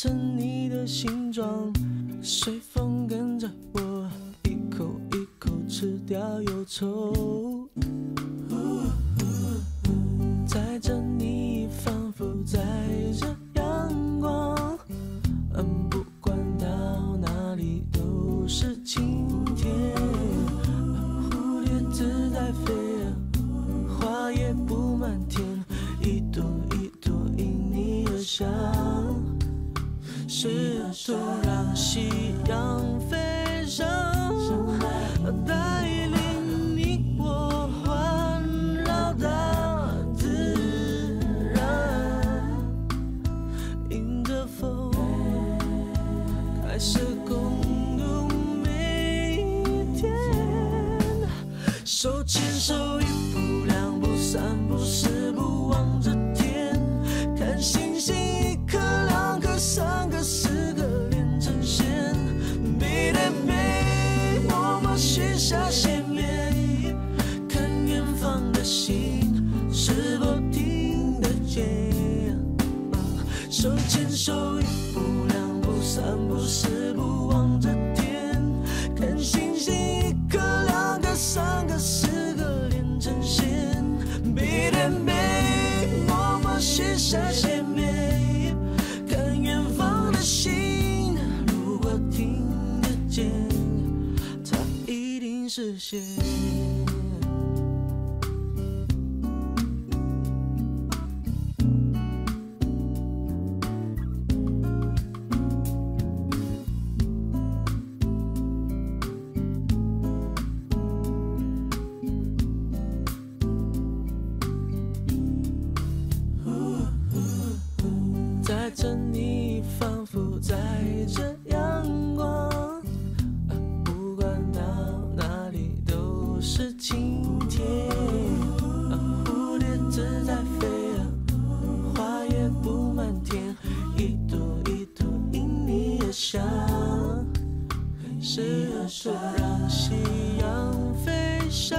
成你的形状，随风跟着我，一口一口吃掉忧愁。载着你，仿佛载着阳光，不管到哪里都是晴天。蝴蝶自在飞，花也布满天，一朵一朵因你而香。试图让夕阳飞上，带领你我环绕大自然，迎着风，开始共度每一天。手牵手，一步两步三步四步望着天，看星星一颗两颗三颗四个连成线，背对背默默许下心愿，看远方的星是否听得见。手牵手，一步两步三步四步望着天，看星星一颗两颗三颗四个连成线，背对背默默许下心愿，看远方的星如果听得见，它一定实现。载着你，仿佛载着阳光，不管到哪里都是晴天。蝴蝶自在飞，花也布满天，一朵一朵因你而香。试图让夕阳飞上，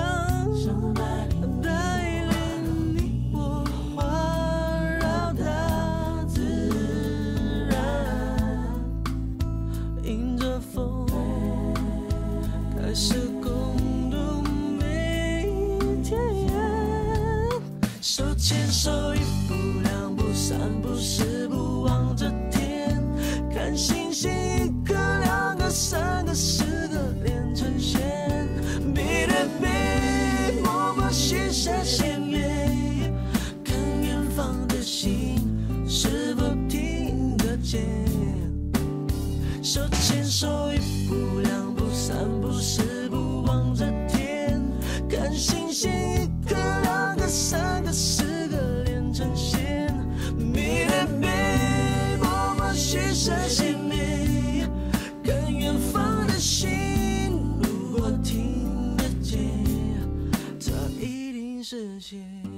带领你我环绕大自然，迎着风，开始共度每一天。手牵手，一步两步三步四步望着天，看星星一颗两颗三颗四个连成线，背对背默默许下心愿，看远方的星是否听得见。手牵手，一步两步三步四步望着天，看星星一颗两颗三颗四个连成线，背对背默默许下心愿，看远方的星如果听得见，它一定实现。